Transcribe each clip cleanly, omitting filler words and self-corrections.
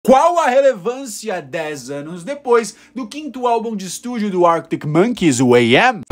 Qual a relevância 10 anos depois do quinto álbum de estúdio do Arctic Monkeys, o AM?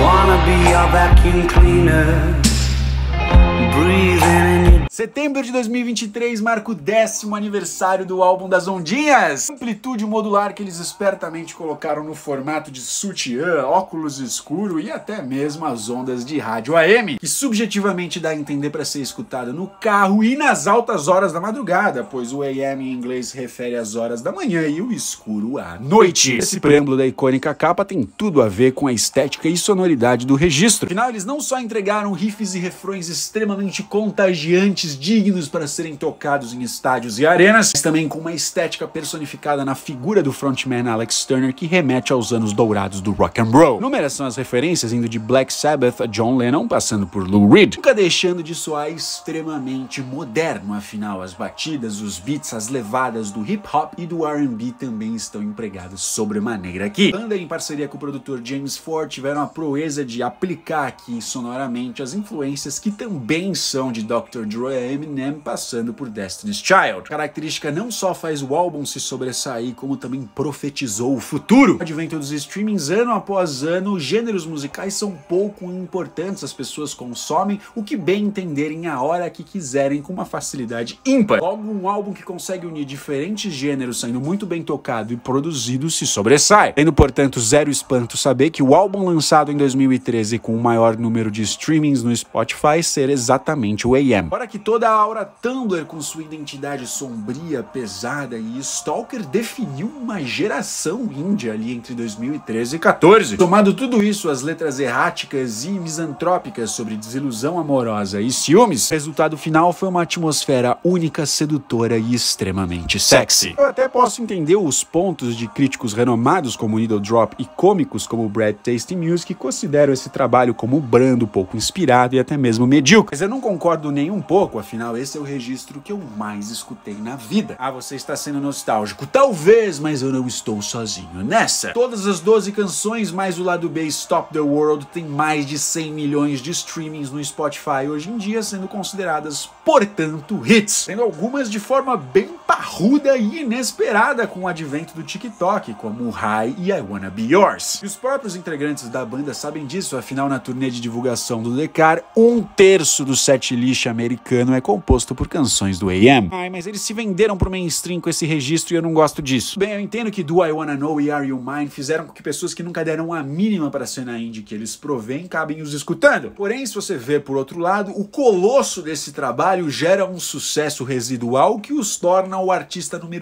Setembro de 2023 marca o 10º aniversário do álbum das ondinhas. Amplitude modular que eles espertamente colocaram no formato de sutiã, óculos escuro e até mesmo as ondas de rádio AM, que subjetivamente dá a entender para ser escutada no carro e nas altas horas da madrugada, pois o AM em inglês se refere às horas da manhã e o escuro à noite. Esse preâmbulo da icônica capa tem tudo a ver com a estética e sonoridade do registro. Afinal, eles não só entregaram riffs e refrões extremamente contagiantes, dignos para serem tocados em estádios e arenas, mas também com uma estética personificada na figura do frontman Alex Turner que remete aos anos dourados do rock and roll. Inúmeras são as referências, indo de Black Sabbath a John Lennon, passando por Lou Reed, nunca deixando de soar extremamente moderno. Afinal, as batidas, os beats, as levadas do hip hop e do R&B também estão empregados sobremaneira aqui. A banda, em parceria com o produtor James Ford, tiveram a proeza de aplicar aqui sonoramente as influências que também são de Dr. Dre a Eminem, passando por Destiny's Child. A característica não só faz o álbum se sobressair, como também profetizou o futuro. O advento dos streamings, ano após ano, gêneros musicais são pouco importantes, as pessoas consomem o que bem entenderem a hora que quiserem com uma facilidade ímpar. Logo, um álbum que consegue unir diferentes gêneros sendo muito bem tocado e produzido se sobressai. Tendo, portanto, zero espanto saber que o álbum lançado em 2013 com o maior número de streamings no Spotify ser exatamente o AM. Fora que toda a aura Tumblr com sua identidade sombria, pesada e stalker definiu uma geração índia ali entre 2013 e 14. Somado tudo isso, as letras erráticas e misantrópicas sobre desilusão amorosa e ciúmes, o resultado final foi uma atmosfera única, sedutora e extremamente sexy. Eu até posso entender os pontos de críticos renomados como Needle Drop e cômicos como Brad Tasty Music que consideram esse trabalho como brando, pouco inspirado e até mesmo medíocre. Mas eu não concordo nem um pouco, afinal esse é o registro que eu mais escutei na vida. Ah, você está sendo nostálgico? Talvez, mas eu não estou sozinho nessa. Todas as 12 canções mais o lado B Stop the World tem mais de 100 milhões de streamings no Spotify hoje em dia, sendo consideradas, portanto, hits. Sendo algumas de forma bem parruda e inesperada com o advento do TikTok, como High e I Wanna Be Yours. E os próprios integrantes da banda sabem disso, afinal na turnê de divulgação do The Car, 1/3 do setlist americano é composto por canções do AM. Ai, mas eles se venderam pro mainstream com esse registro e eu não gosto disso. Bem, eu entendo que Do I Wanna Know e Are You Mine fizeram com que pessoas que nunca deram a mínima para a cena indie que eles provêm acabem os escutando. Porém, se você ver por outro lado, o colosso desse trabalho gera um sucesso residual que os torna o artista número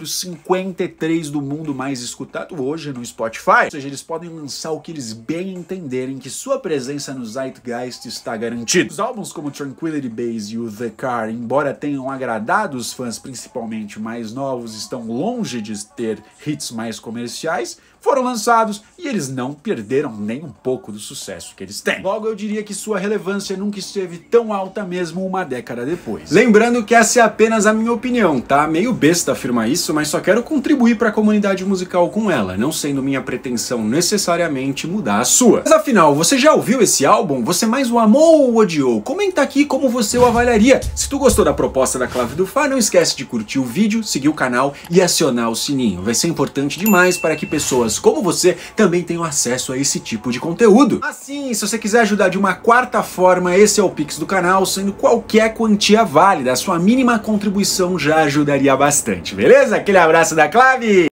53 do mundo mais escutado hoje no Spotify. Ou seja, eles podem lançar o que eles bem entenderem que sua presença no Zeitgeist está garantida. Os álbuns como Tranquility Base e o The Car, embora tenham agradado os fãs principalmente mais novos, estão longe de ter hits mais comerciais, foram lançados e eles não perderam nem um pouco do sucesso que eles têm. Logo, eu diria que sua relevância nunca esteve tão alta mesmo uma década depois. Lembrando que essa é apenas a minha opinião, tá? Meio besta afirmar isso, mas só quero contribuir para a comunidade musical com ela, não sendo minha pretensão necessariamente mudar a sua. Mas afinal, você já ouviu esse álbum? Você mais o amou ou o odiou? Comenta aqui como você o avaliaria. Se tu gostou da proposta da Clave do Fá, não esquece de curtir o vídeo, seguir o canal e acionar o sininho. Vai ser importante demais para que pessoas como você também tenham acesso a esse tipo de conteúdo. Assim, se você quiser ajudar de uma quarta forma, esse é o Pix do canal, sendo qualquer quantia válida. A sua mínima contribuição já ajudaria bastante, beleza? Aquele abraço da Clave!